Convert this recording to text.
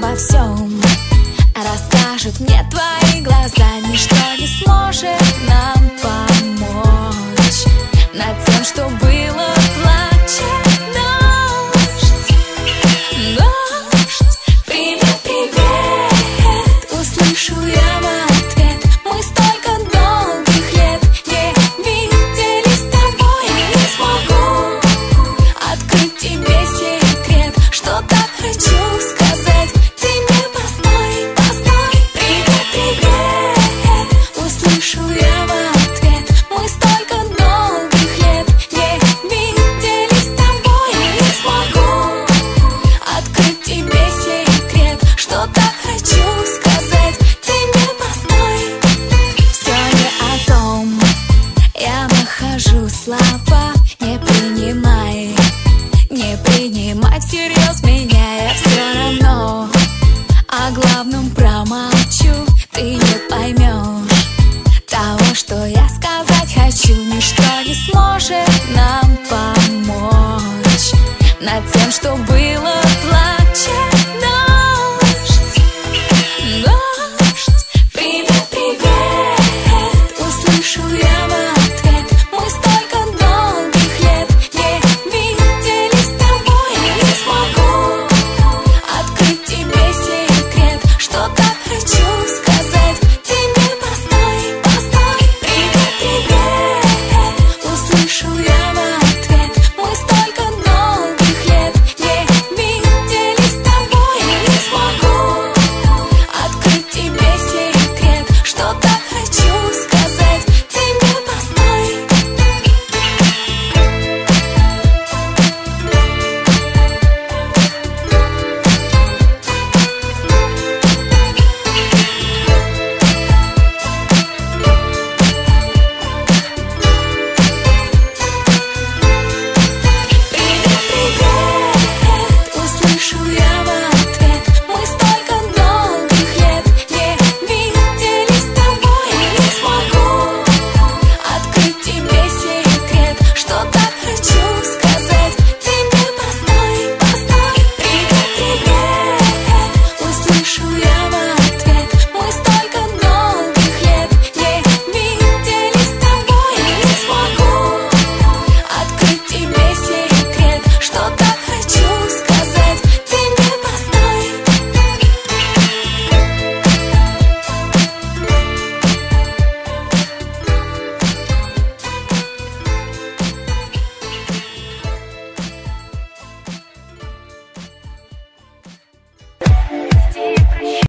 обо всем расскажут мне твои глаза. Ничто не сможет нам помочь над тем, что было. Плачет дождь, дождь. Привет, привет, услышу я в ответ. Мы столько долгих лет не виделись с тобой. Я не смогу открыть тебе секрет, что так хочу сказать тебе. Постой, постой. Привет, привет, услышу я в ответ. Мы столько долгих лет не виделись с тобой. Я не смогу открыть тебе секрет, что так хочу сказать тебе. Постой. Все не о том, я нахожу слова. Не принимай всерьез меня. Я все равно о главном промолчу. Ты не поймешь того, что я сказать хочу. Ничто не сможет нам помочь над тем, что было. Плачет